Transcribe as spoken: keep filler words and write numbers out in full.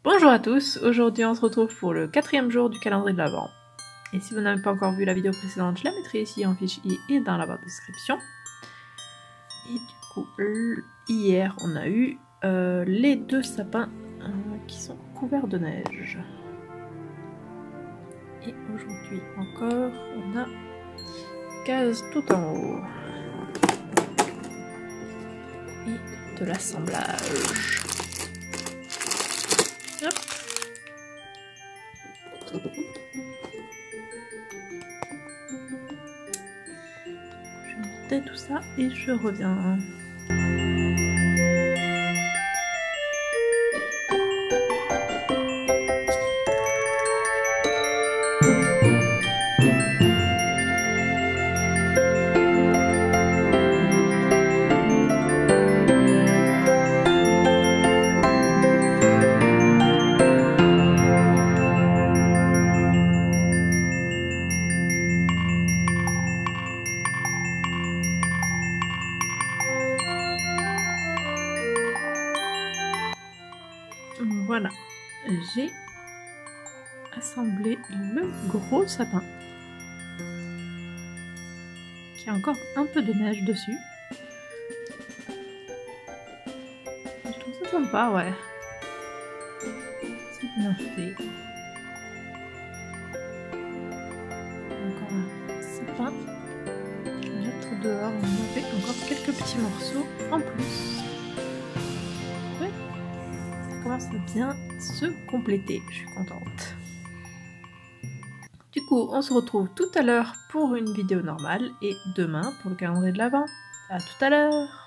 Bonjour à tous, aujourd'hui on se retrouve pour le quatrième jour du calendrier de l'Avent. Et si vous n'avez pas encore vu la vidéo précédente, je la mettrai ici en fiche i et dans la barre de description. Et du coup, hier on a eu euh, les deux sapins euh, qui sont couverts de neige. Et aujourd'hui encore, on a case tout en haut. Et de l'assemblage. Hop. Je vais monter tout ça et je reviens. Voilà, j'ai assemblé le gros sapin qui a encore un peu de neige dessus. Je trouve ça sympa, ouais. C'est bien fait. Encore un sapin. Je vais mettre dehors, on a fait encore quelques petits morceaux en plus. Commence à bien se compléter, je suis contente. Du coup, on se retrouve tout à l'heure pour une vidéo normale et demain pour le calendrier de l'Avent. À tout à l'heure!